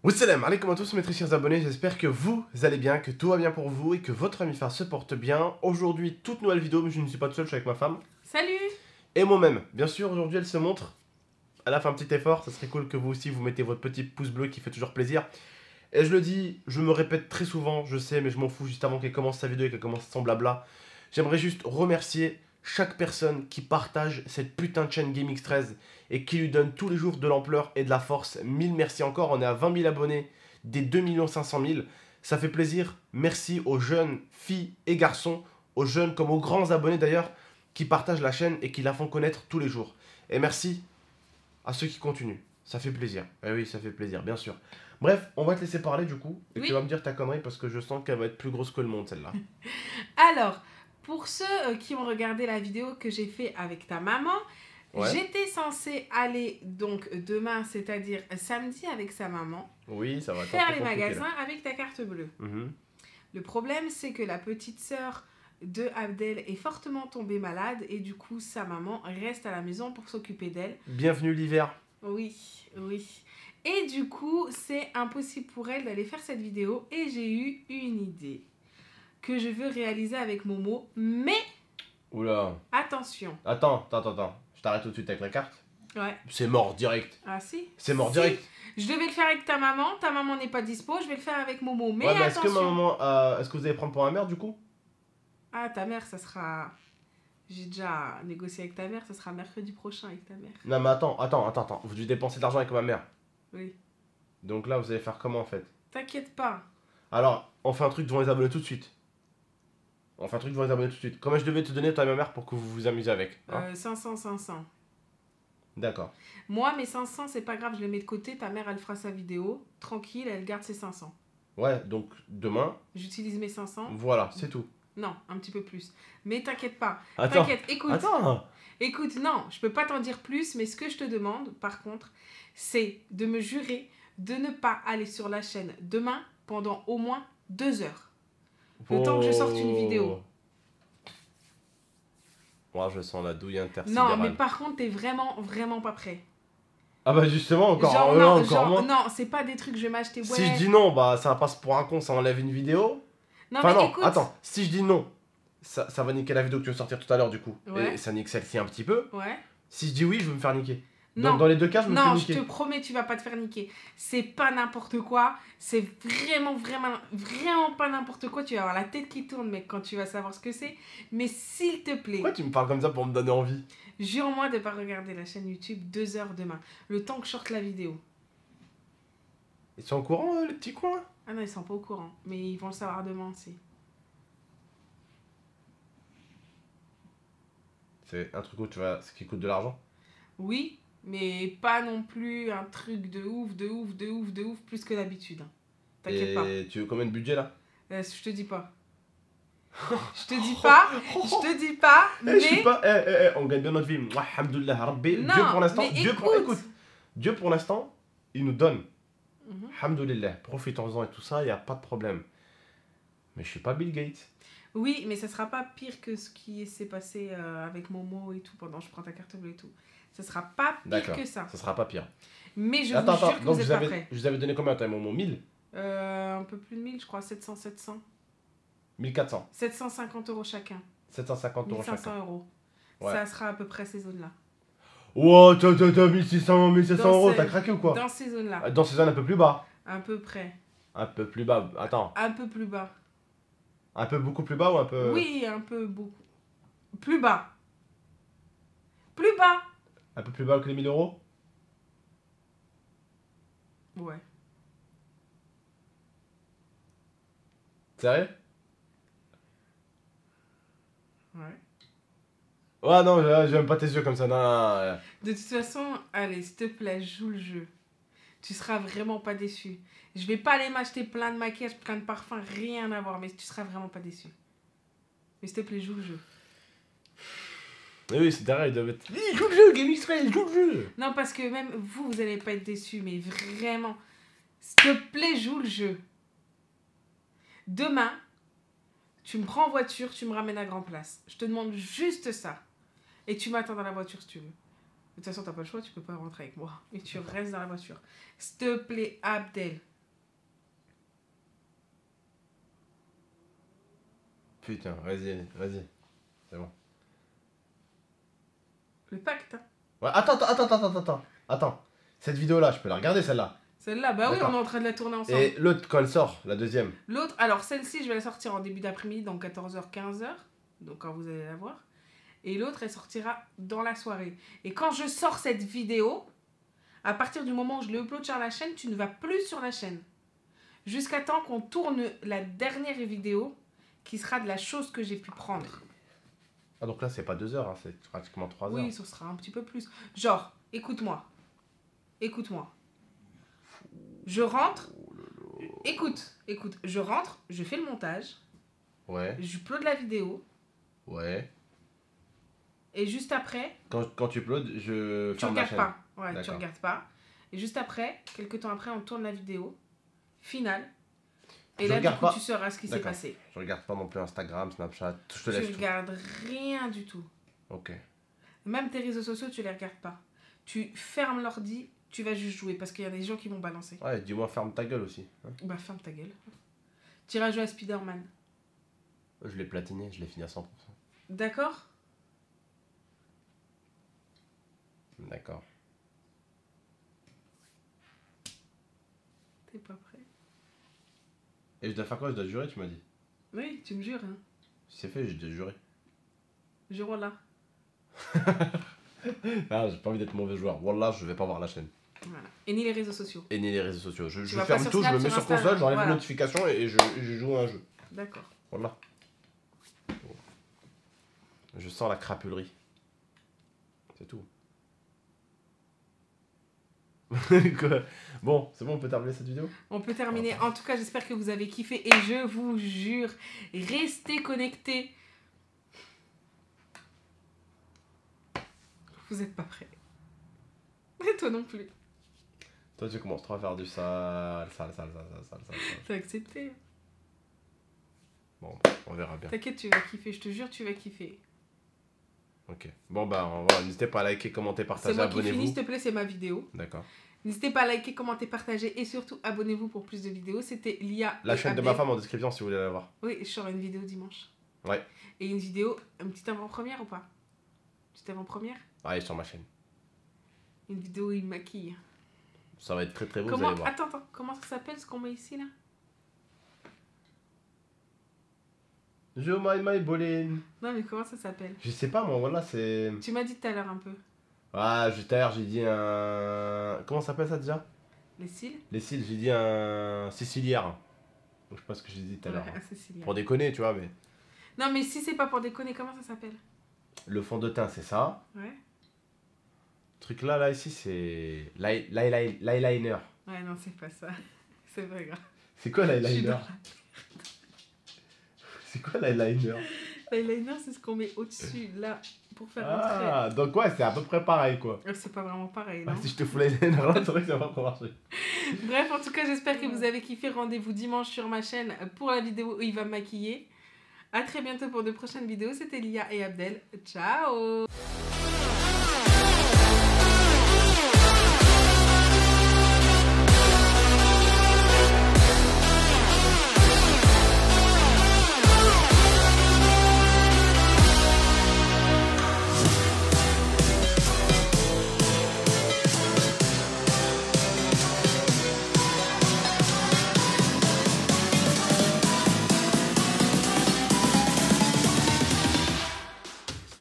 Wassalam alaikum à tous mes très chers abonnés, j'espère que vous allez bien, que tout va bien pour vous et que votre ami Far se porte bien. Aujourd'hui, toute nouvelle vidéo, mais je ne suis pas tout seul, je suis avec ma femme. Salut! Et moi-même. Bien sûr, aujourd'hui elle se montre, elle a fait un petit effort, ça serait cool que vous aussi vous mettez votre petit pouce bleu qui fait toujours plaisir. Et je le dis, je me répète très souvent, je sais, mais je m'en fous juste avant qu'elle commence sa vidéo et qu'elle commence son blabla. J'aimerais juste remercier chaque personne qui partage cette putain de chaîne GameX13 et qui lui donne tous les jours de l'ampleur et de la force. Mille merci encore, on est à 20 000 abonnés des 2 500 000. Ça fait plaisir. Merci aux jeunes filles et garçons, aux jeunes comme aux grands abonnés d'ailleurs, qui partagent la chaîne et qui la font connaître tous les jours. Et merci à ceux qui continuent. Ça fait plaisir. Eh oui, ça fait plaisir, bien sûr. Bref, on va te laisser parler du coup. Et Oui. tu vas me dire ta connerie parce que je sens qu'elle va être plus grosse que le monde celle-là. Alors, pour ceux qui ont regardé la vidéo que j'ai fait avec ta maman, Ouais. j'étais censée aller donc demain, c'est-à-dire samedi avec sa maman, Oui, ça va être un faire peu les compliqué, magasins là. avec ta carte bleue. Mhm. Le problème, c'est que la petite sœur de Abdel est fortement tombée malade et du coup, sa maman reste à la maison pour s'occuper d'elle. Bienvenue l'hiver. Oui, oui. Et du coup, c'est impossible pour elle d'aller faire cette vidéo et j'ai eu une idée que je veux réaliser avec Momo, mais Oula. attention. Attends. Je t'arrête tout de suite avec la carte. Ouais. C'est mort direct. Ah si. C'est mort Si. direct. Je devais le faire avec ta maman n'est pas dispo, je vais le faire avec Momo, mais Ouais, mais attention. est-ce que ma maman, est-ce que vous allez prendre pour ma mère du coup? Ah, ta mère, ça sera... J'ai déjà négocié avec ta mère, ça sera mercredi prochain avec ta mère. Non mais attends. Vous devez dépenser de l'argent avec ma mère. Oui. Donc là, vous allez faire comment en fait? T'inquiète pas. Alors, on fait un truc devant les abonnés tout de suite. Comment je devais te donner toi et ma mère pour que vous vous amusez avec hein 500. D'accord. Moi, mes 500, c'est pas grave, je les mets de côté. Ta mère, elle fera sa vidéo. Tranquille, elle garde ses 500. Ouais, donc demain, J'utilise mes 500. voilà, c'est tout. Non, un petit peu plus. Mais t'inquiète pas. Attends. T'inquiète, écoute. Attends. Écoute, non, je peux pas t'en dire plus, mais ce que je te demande, par contre, c'est de me jurer de ne pas aller sur la chaîne demain pendant au moins 2 heures. Le temps que je sorte une vidéo. Moi, je sens la douille intersidérale. Non, mais par contre, t'es vraiment pas prêt. Ah bah justement, encore, Genre, encore moins. non, c'est pas des trucs que je vais m'acheter. Ouais. Si je dis non, bah ça passe pour un con, ça enlève une vidéo. Non, Enfin mais non, écoute. attends, si je dis non, ça va niquer la vidéo que tu veux sortir tout à l'heure du coup. Ouais. Et ça nique celle-ci un petit peu. Ouais. Si je dis oui, je vais me faire niquer. Non. Donc dans les deux cas, je me fais Non, niquer. je te promets, tu vas pas te faire niquer. C'est pas n'importe quoi. C'est vraiment pas n'importe quoi. Tu vas avoir la tête qui tourne, mec, quand tu vas savoir ce que c'est. Mais s'il te plaît, Pourquoi tu me parles comme ça pour me donner envie? jure-moi de pas regarder la chaîne YouTube 2 heures demain. Le temps que je sorte la vidéo. Ils sont au courant, les petits coins? Ah non, ils sont pas au courant. Mais ils vont le savoir demain aussi. C'est un truc où tu vas... ce qui coûte de l'argent? Oui, mais pas non plus un truc de ouf, plus que d'habitude. Hein. T'inquiète pas. Et tu veux combien de budget là? Je te dis pas. Je te dis pas, mais... Je suis pas... on gagne bien notre vie. Mouah, alhamdoulilah, Rabbi. Non, Dieu pour l'instant... mais Écoute, Dieu pour l'instant, il nous donne. Mhm. Alhamdoulilah, profitons-en et tout ça, il n'y a pas de problème. Mais je suis pas Bill Gates. Oui, mais ça sera pas pire que ce qui s'est passé avec Momo et tout pendant que je prends ta carte bleue et tout. Ça sera pas pire que ça. Ça sera pas pire. Mais je vous jure que donc vous êtes pas prêts. je vous avais donné combien, toi, mon 1000? Un peu plus de 1000, je crois, 700. 1400. 750 € chacun. 750 € 1500 chacun. €. Ouais. Ça sera à peu près ces zones-là. Wow, t'as 1600 Dans €, t'as craqué ou quoi? Dans ces zones-là. Dans ces zones un peu plus bas. À peu près. Un peu plus bas, attends. Un peu plus bas. Un peu beaucoup plus bas ou un peu... Oui, un peu beaucoup. Plus bas. Plus bas. Un peu plus bas que les 1000 €? Ouais. Sérieux? Ouais. Ouais, non, j'aime pas tes yeux comme ça, non. De toute façon, allez, s'il te plaît, joue le jeu. Tu seras vraiment pas déçu. Je vais pas aller m'acheter plein de maquillage, plein de parfums, rien à voir, mais tu seras vraiment pas déçu. Mais s'il te plaît, joue le jeu. Mais oui, c'est derrière, ils doivent être... Joue le jeu, GameX13, joue le jeu. Non, parce que même vous allez pas être déçus, mais vraiment. S'il te plaît, joue le jeu. Demain, tu me prends en voiture, tu me ramènes à Grand Place. Je te demande juste ça. Et tu m'attends dans la voiture si tu veux. De toute façon, t'as pas le choix, tu peux pas rentrer avec moi. Et tu restes dans la voiture. S'il te plaît, Abdel, Putain, vas-y. C'est bon. Le pacte. Hein. Ouais, attends. Cette vidéo-là, je peux la regarder, celle-là. Celle-là, bah oui, D'accord. on est en train de la tourner ensemble. Et l'autre, quand elle sort, la deuxième. L'autre, alors celle-ci, je vais la sortir en début d'après-midi, donc 14h, 15h. Donc quand vous allez la voir. Et l'autre, elle sortira dans la soirée. Et quand je sors cette vidéo, à partir du moment où je l'upload sur la chaîne, tu ne vas plus sur la chaîne. Jusqu'à temps qu'on tourne la dernière vidéo qui sera de la chose que j'ai pu prendre. Ah, donc là, c'est pas 2 heures, hein, c'est pratiquement 3 heures. Oui, ce sera un petit peu plus. Genre, écoute-moi. Je rentre. Écoute, je rentre, je fais le montage. Ouais. J'upload la vidéo. Ouais. Et juste après, Quand tu uploads, je tu ferme la regardes chaîne. pas. Ouais, tu D'accord. regardes pas. Et juste après, quelques temps après, on tourne la vidéo finale. Et Je là, du regarde coup, pas. tu sauras ce qui s'est D'accord. passé. Je regarde pas non plus Instagram, Snapchat, je te Tu laisse tout. regardes rien du tout. Ok. Même tes réseaux sociaux, tu les regardes pas. Tu fermes l'ordi, tu vas juste jouer parce qu'il y a des gens qui vont balancer. Ouais, dis-moi, ferme ta gueule aussi. Hein. Bah, ferme ta gueule. Tu iras jouer à Spider-Man. Je l'ai platiné, je l'ai fini à 100%. D'accord? D'accord. T'es pas prêt? Et je dois faire quoi? Je dois jurer, tu m'as dit? Oui, tu me jures. Hein. Si c'est fait, je dois jurer. Jure là. Ah, j'ai pas envie d'être mauvais joueur. Wallah, je vais pas voir la chaîne. Voilà. Et ni les réseaux sociaux. Et ni les réseaux sociaux. Je vas pas ferme sur tout, je Snap, me mets sur sur console, Instagram, j'enlève voilà. les notifications et je joue à un jeu. D'accord. Voilà. Je sens la crapulerie. C'est tout. Quoi? Bon, c'est bon, on peut terminer cette vidéo? On peut terminer. En tout cas, j'espère que vous avez kiffé. Et je vous jure, restez connectés. Vous êtes pas prêts. Et toi non plus. Toi, tu commences trop à faire du sale. T'as accepté. Bon, on verra bien. T'inquiète, tu vas kiffer. Je te jure, tu vas kiffer. Ok. Bon, bah, voilà, n'hésitez pas à liker, commenter, C'est partager, moi qui finis, abonnez-vous. s'il te plaît, c'est ma vidéo. D'accord. N'hésitez pas à liker, commenter, partager et surtout abonnez-vous pour plus de vidéos. C'était Lia. La et chaîne de Abdel. ma femme en description si vous voulez la voir. Oui, je sors une vidéo dimanche. Ouais. Et une vidéo, une petite avant-première ou pas? Petite avant-première? Allez, sur ma chaîne. Une vidéo où il maquille. Ça va être très très beau, vous Comment... allez voir. Attends, comment ça s'appelle ce qu'on met ici là? Je my bolin. Non mais comment ça s'appelle? Je sais pas moi, voilà, c'est... Tu m'as dit tout à l'heure un peu. Ah, tout à l'heure j'ai dit un... Comment ça s'appelle ça déjà? Les cils? Les cils, j'ai dit un siciliaire. Donc, je sais pas ce que j'ai dit tout à l'heure. Ouais, Cécilia. Pour déconner, tu vois, mais... Non mais si c'est pas pour déconner, comment ça s'appelle? Le fond de teint, c'est ça. Ouais. Le truc là, ici, c'est... L'eyeliner. Ouais, non, c'est pas ça. C'est pas grave. C'est quoi Je suis l'eyeliner? dans C'est quoi l'eyeliner? l'eyeliner, c'est ce qu'on met au-dessus, là, pour faire un Ah, donc ouais, c'est à peu près pareil, quoi. trait. C'est pas vraiment pareil, Ouais, non? si je te fous l'eyeliner là, c'est vrai que ça va pas marcher. Bref, en tout cas, j'espère que vous avez kiffé. Rendez-vous dimanche sur ma chaîne pour la vidéo où il va me maquiller. À très bientôt pour de prochaines vidéos. C'était Lia et Abdel. Ciao!